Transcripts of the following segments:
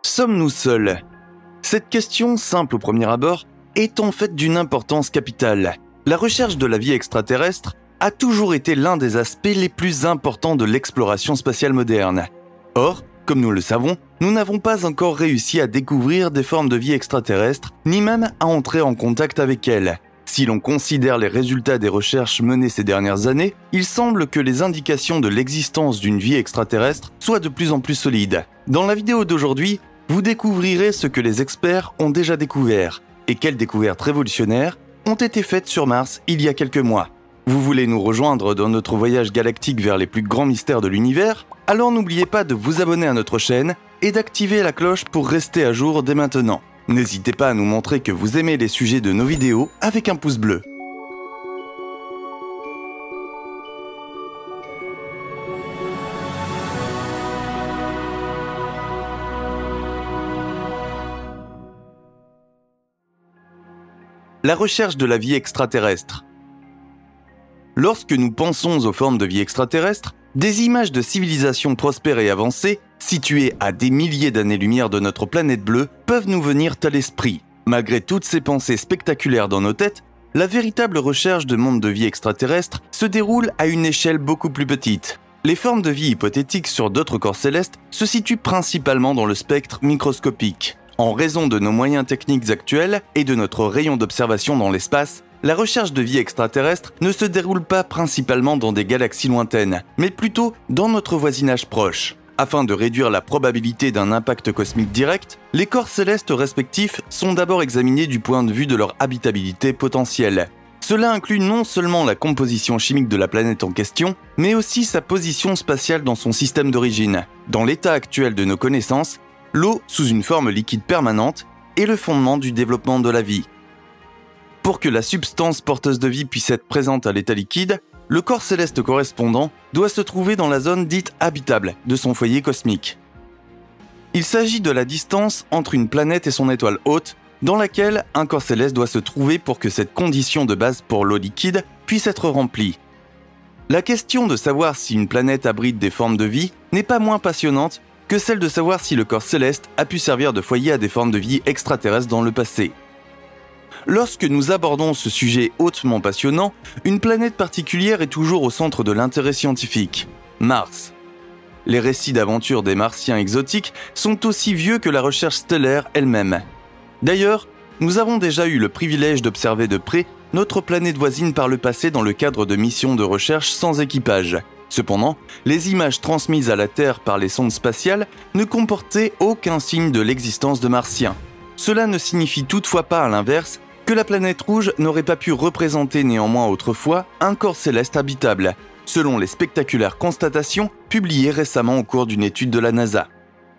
Sommes-nous seuls? Cette question, simple au premier abord, est en fait d'une importance capitale. La recherche de la vie extraterrestre a toujours été l'un des aspects les plus importants de l'exploration spatiale moderne. Or, comme nous le savons, nous n'avons pas encore réussi à découvrir des formes de vie extraterrestres, ni même à entrer en contact avec elles. Si l'on considère les résultats des recherches menées ces dernières années, il semble que les indications de l'existence d'une vie extraterrestre soient de plus en plus solides. Dans la vidéo d'aujourd'hui, vous découvrirez ce que les experts ont déjà découvert et quelles découvertes révolutionnaires ont été faites sur Mars il y a quelques mois. Vous voulez nous rejoindre dans notre voyage galactique vers les plus grands mystères de l'univers? Alors n'oubliez pas de vous abonner à notre chaîne et d'activer la cloche pour rester à jour dès maintenant. N'hésitez pas à nous montrer que vous aimez les sujets de nos vidéos avec un pouce bleu. La recherche de la vie extraterrestre. Lorsque nous pensons aux formes de vie extraterrestres, des images de civilisations prospères et avancées, situées à des milliers d'années-lumière de notre planète bleue, peuvent nous venir à l'esprit. Malgré toutes ces pensées spectaculaires dans nos têtes, la véritable recherche de mondes de vie extraterrestres se déroule à une échelle beaucoup plus petite. Les formes de vie hypothétiques sur d'autres corps célestes se situent principalement dans le spectre microscopique. En raison de nos moyens techniques actuels et de notre rayon d'observation dans l'espace, la recherche de vie extraterrestre ne se déroule pas principalement dans des galaxies lointaines, mais plutôt dans notre voisinage proche. Afin de réduire la probabilité d'un impact cosmique direct, les corps célestes respectifs sont d'abord examinés du point de vue de leur habitabilité potentielle. Cela inclut non seulement la composition chimique de la planète en question, mais aussi sa position spatiale dans son système d'origine. Dans l'état actuel de nos connaissances, l'eau, sous une forme liquide permanente, est le fondement du développement de la vie. Pour que la substance porteuse de vie puisse être présente à l'état liquide, le corps céleste correspondant doit se trouver dans la zone dite habitable de son foyer cosmique. Il s'agit de la distance entre une planète et son étoile hôte, dans laquelle un corps céleste doit se trouver pour que cette condition de base pour l'eau liquide puisse être remplie. La question de savoir si une planète abrite des formes de vie n'est pas moins passionnante que celle de savoir si le corps céleste a pu servir de foyer à des formes de vie extraterrestres dans le passé. Lorsque nous abordons ce sujet hautement passionnant, une planète particulière est toujours au centre de l'intérêt scientifique, Mars. Les récits d'aventures des Martiens exotiques sont aussi vieux que la recherche stellaire elle-même. D'ailleurs, nous avons déjà eu le privilège d'observer de près notre planète voisine par le passé dans le cadre de missions de recherche sans équipage. Cependant, les images transmises à la Terre par les sondes spatiales ne comportaient aucun signe de l'existence de Martiens. Cela ne signifie toutefois pas, à l'inverse, que la planète rouge n'aurait pas pu représenter néanmoins autrefois un corps céleste habitable, selon les spectaculaires constatations publiées récemment au cours d'une étude de la NASA.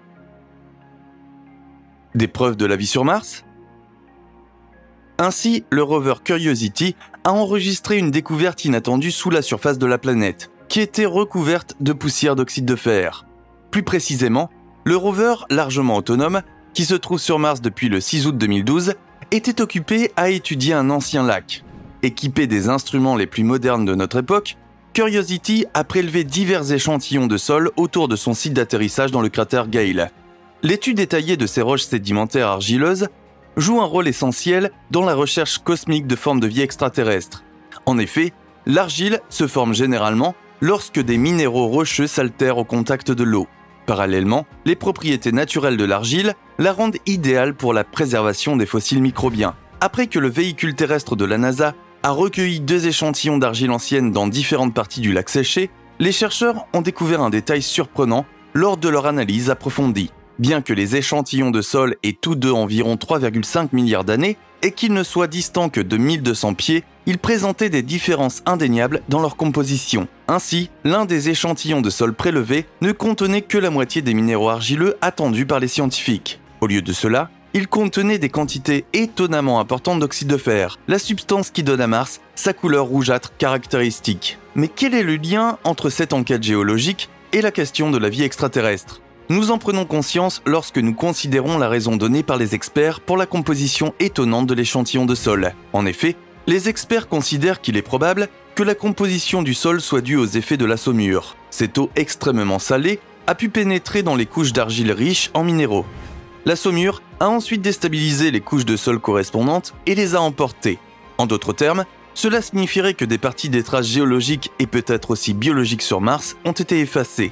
Des preuves de la vie sur Mars? Ainsi, le rover Curiosity a enregistré une découverte inattendue sous la surface de la planète, qui était recouverte de poussière d'oxyde de fer. Plus précisément, le rover largement autonome, qui se trouve sur Mars depuis le 6 août 2012, était occupé à étudier un ancien lac. Équipé des instruments les plus modernes de notre époque, Curiosity a prélevé divers échantillons de sol autour de son site d'atterrissage dans le cratère Gale. L'étude détaillée de ces roches sédimentaires argileuses joue un rôle essentiel dans la recherche cosmique de formes de vie extraterrestres. En effet, l'argile se forme généralement lorsque des minéraux rocheux s'altèrent au contact de l'eau. Parallèlement, les propriétés naturelles de l'argile la rendent idéale pour la préservation des fossiles microbiens. Après que le véhicule terrestre de la NASA a recueilli 2 échantillons d'argile ancienne dans différentes parties du lac séché, les chercheurs ont découvert un détail surprenant lors de leur analyse approfondie. Bien que les échantillons de sol aient tous deux environ 3,5 milliards d'années et qu'ils ne soient distants que de 1200 pieds, ils présentaient des différences indéniables dans leur composition. Ainsi, l'un des échantillons de sol prélevés ne contenait que la moitié des minéraux argileux attendus par les scientifiques. Au lieu de cela, il contenait des quantités étonnamment importantes d'oxyde de fer, la substance qui donne à Mars sa couleur rougeâtre caractéristique. Mais quel est le lien entre cette enquête géologique et la question de la vie extraterrestre ? Nous en prenons conscience lorsque nous considérons la raison donnée par les experts pour la composition étonnante de l'échantillon de sol. En effet, les experts considèrent qu'il est probable que la composition du sol soit due aux effets de la saumure. Cette eau extrêmement salée a pu pénétrer dans les couches d'argile riches en minéraux. La saumure a ensuite déstabilisé les couches de sol correspondantes et les a emportées. En d'autres termes, cela signifierait que des parties des traces géologiques et peut-être aussi biologiques sur Mars ont été effacées.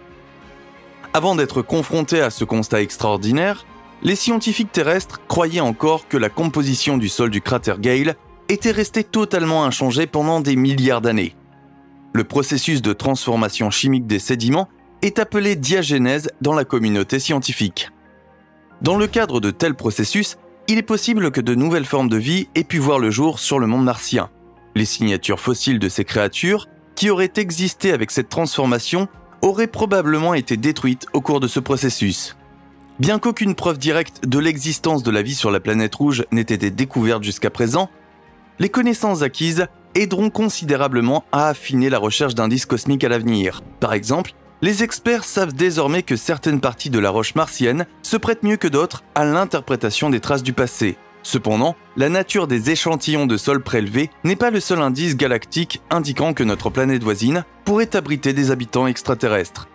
Avant d'être confrontés à ce constat extraordinaire, les scientifiques terrestres croyaient encore que la composition du sol du cratère Gale était restée totalement inchangée pendant des milliards d'années. Le processus de transformation chimique des sédiments est appelé diagénèse dans la communauté scientifique. Dans le cadre de tels processus, il est possible que de nouvelles formes de vie aient pu voir le jour sur le monde martien. Les signatures fossiles de ces créatures, qui auraient existé avec cette transformation, auraient probablement été détruites au cours de ce processus. Bien qu'aucune preuve directe de l'existence de la vie sur la planète rouge n'ait été découverte jusqu'à présent, les connaissances acquises aideront considérablement à affiner la recherche d'indices cosmiques à l'avenir. Par exemple, les experts savent désormais que certaines parties de la roche martienne se prêtent mieux que d'autres à l'interprétation des traces du passé. Cependant, la nature des échantillons de sol prélevés n'est pas le seul indice galactique indiquant que notre planète voisine pourrait abriter des habitants extraterrestres.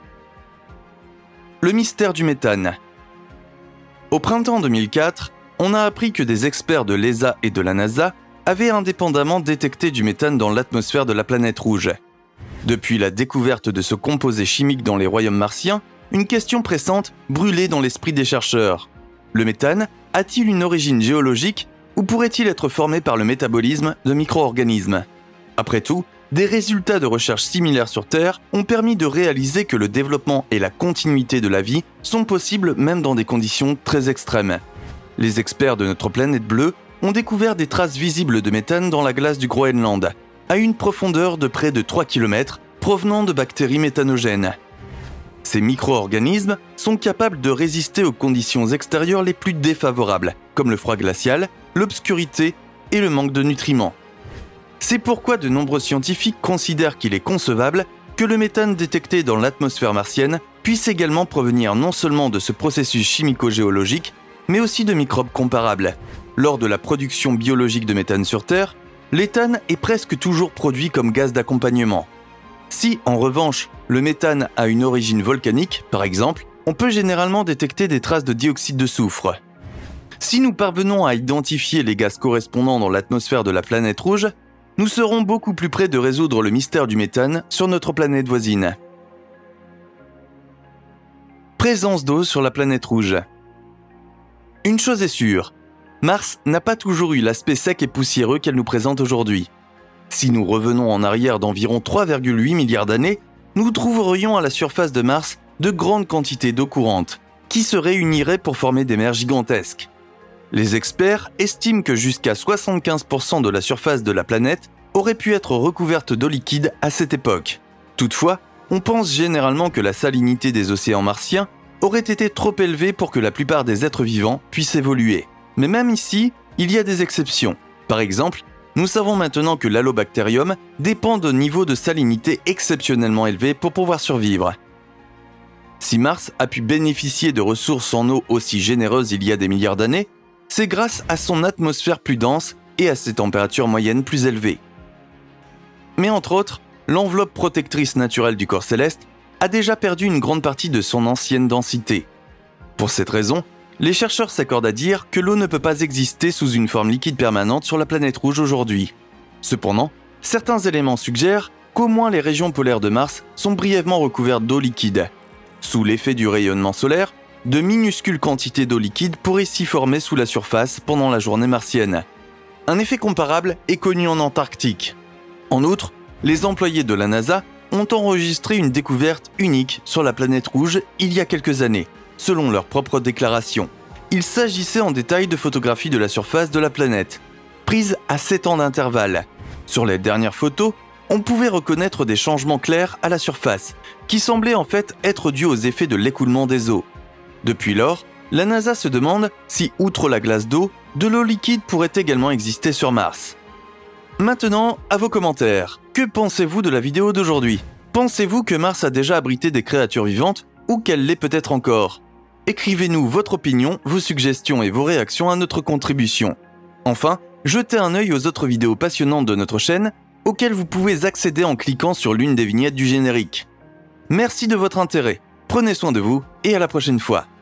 Le mystère du méthane. Au printemps 2004, on a appris que des experts de l'ESA et de la NASA avaient indépendamment détecté du méthane dans l'atmosphère de la planète rouge. Depuis la découverte de ce composé chimique dans les royaumes martiens, une question pressante brûlait dans l'esprit des chercheurs. Le méthane a-t-il une origine géologique ou pourrait-il être formé par le métabolisme de micro-organismes ? Après tout, des résultats de recherches similaires sur Terre ont permis de réaliser que le développement et la continuité de la vie sont possibles même dans des conditions très extrêmes. Les experts de notre planète bleue ont découvert des traces visibles de méthane dans la glace du Groenland, à une profondeur de près de 3 km, provenant de bactéries méthanogènes. Ces micro-organismes sont capables de résister aux conditions extérieures les plus défavorables, comme le froid glacial, l'obscurité et le manque de nutriments. C'est pourquoi de nombreux scientifiques considèrent qu'il est concevable que le méthane détecté dans l'atmosphère martienne puisse également provenir non seulement de ce processus chimico-géologique, mais aussi de microbes comparables. Lors de la production biologique de méthane sur Terre, l'éthane est presque toujours produit comme gaz d'accompagnement. Si, en revanche, le méthane a une origine volcanique, par exemple, on peut généralement détecter des traces de dioxyde de soufre. Si nous parvenons à identifier les gaz correspondants dans l'atmosphère de la planète rouge, nous serons beaucoup plus près de résoudre le mystère du méthane sur notre planète voisine. Présence d'eau sur la planète rouge. Une chose est sûre, Mars n'a pas toujours eu l'aspect sec et poussiéreux qu'elle nous présente aujourd'hui. Si nous revenons en arrière d'environ 3,8 milliards d'années, nous trouverions à la surface de Mars de grandes quantités d'eau courante, qui se réuniraient pour former des mers gigantesques. Les experts estiment que jusqu'à 75% de la surface de la planète aurait pu être recouverte d'eau liquide à cette époque. Toutefois, on pense généralement que la salinité des océans martiens aurait été trop élevée pour que la plupart des êtres vivants puissent évoluer. Mais même ici, il y a des exceptions. Par exemple, nous savons maintenant que l'Halobacterium dépend d'un niveau de salinité exceptionnellement élevé pour pouvoir survivre. Si Mars a pu bénéficier de ressources en eau aussi généreuses il y a des milliards d'années, c'est grâce à son atmosphère plus dense et à ses températures moyennes plus élevées. Mais entre autres, l'enveloppe protectrice naturelle du corps céleste a déjà perdu une grande partie de son ancienne densité. Pour cette raison, les chercheurs s'accordent à dire que l'eau ne peut pas exister sous une forme liquide permanente sur la planète rouge aujourd'hui. Cependant, certains éléments suggèrent qu'au moins les régions polaires de Mars sont brièvement recouvertes d'eau liquide. Sous l'effet du rayonnement solaire, de minuscules quantités d'eau liquide pourraient s'y former sous la surface pendant la journée martienne. Un effet comparable est connu en Antarctique. En outre, les employés de la NASA ont enregistré une découverte unique sur la planète rouge il y a quelques années, selon leur propre déclaration. Il s'agissait en détail de photographies de la surface de la planète, prises à 7 ans d'intervalle. Sur les dernières photos, on pouvait reconnaître des changements clairs à la surface, qui semblaient en fait être dus aux effets de l'écoulement des eaux. Depuis lors, la NASA se demande si, outre la glace d'eau, de l'eau liquide pourrait également exister sur Mars. Maintenant, à vos commentaires. Que pensez-vous de la vidéo d'aujourd'hui ? Pensez-vous que Mars a déjà abrité des créatures vivantes ou qu'elle l'est peut-être encore ? Écrivez-nous votre opinion, vos suggestions et vos réactions à notre contribution. Enfin, jetez un œil aux autres vidéos passionnantes de notre chaîne, auxquelles vous pouvez accéder en cliquant sur l'une des vignettes du générique. Merci de votre intérêt, prenez soin de vous et à la prochaine fois.